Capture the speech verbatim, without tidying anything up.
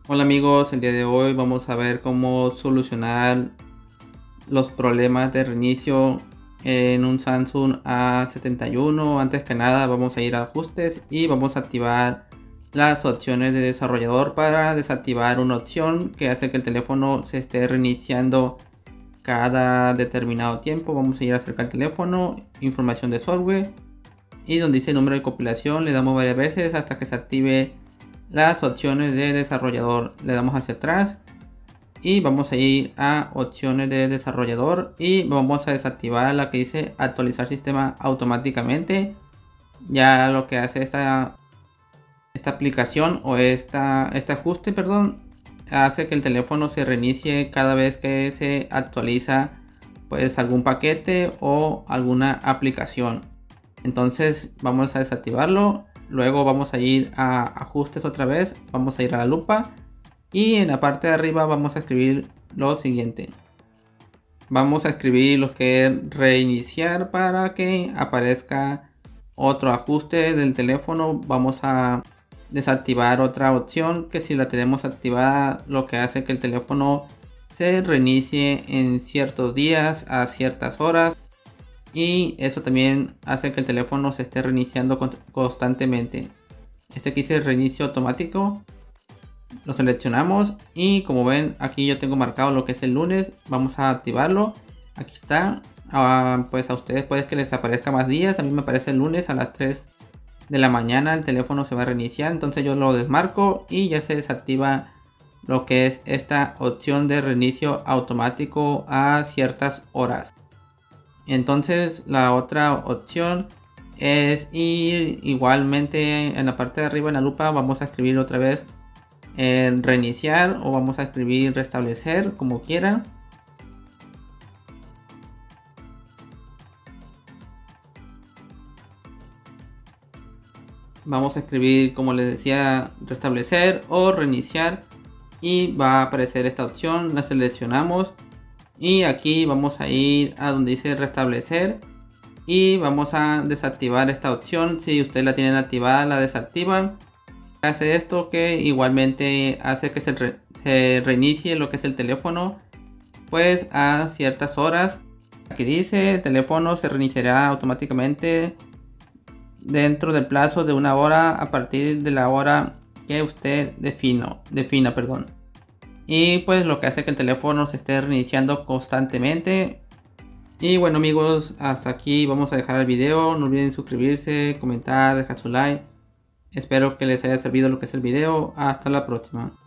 Hola amigos, el día de hoy vamos a ver cómo solucionar los problemas de reinicio en un Samsung A setenta y uno. Antes que nada vamos a ir a ajustes y vamos a activar las opciones de desarrollador para desactivar una opción que hace que el teléfono se esté reiniciando cada determinado tiempo. Vamos a ir acerca del teléfono, información de software, y donde dice número de compilación le damos varias veces hasta que se active las opciones de desarrollador. Le damos hacia atrás y vamos a ir a opciones de desarrollador y vamos a desactivar la que dice actualizar sistema automáticamente. Ya lo que hace esta esta aplicación o esta este ajuste, perdón, hace que el teléfono se reinicie cada vez que se actualiza pues algún paquete o alguna aplicación. Entonces vamos a desactivarlo, luego vamos a ir a ajustes otra vez, vamos a ir a la lupa y en la parte de arriba vamos a escribir lo siguiente. Vamos a escribir lo que es reiniciar para que aparezca otro ajuste del teléfono. Vamos a desactivar otra opción que si la tenemos activada lo que hace que el teléfono se reinicie en ciertos días a ciertas horas, y eso también hace que el teléfono se esté reiniciando constantemente. Este aquí dice reinicio automático, lo seleccionamos y como ven aquí yo tengo marcado lo que es el lunes. Vamos a activarlo, aquí está. Ah, pues a ustedes puede que les aparezca más días, a mí me aparece el lunes a las tres de la mañana el teléfono se va a reiniciar, entonces yo lo desmarco y ya se desactiva lo que es esta opción de reinicio automático a ciertas horas. Entonces la otra opción es ir igualmente en la parte de arriba en la lupa, vamos a escribir otra vez en reiniciar o vamos a escribir restablecer, como quieran. Vamos a escribir, como les decía, restablecer o reiniciar y va a aparecer esta opción, la seleccionamos y aquí vamos a ir a donde dice restablecer y vamos a desactivar esta opción. Si ustedes la tienen activada, la desactivan. Hace esto que igualmente hace que se, re se reinicie lo que es el teléfono pues a ciertas horas. Aquí dice el teléfono se reiniciará automáticamente dentro del plazo de una hora a partir de la hora que usted defino, defina perdón. Y pues lo que hace que el teléfono se esté reiniciando constantemente. Y bueno amigos, hasta aquí vamos a dejar el video. No olviden suscribirse, comentar, dejar su like. Espero que les haya servido lo que es el video. Hasta la próxima.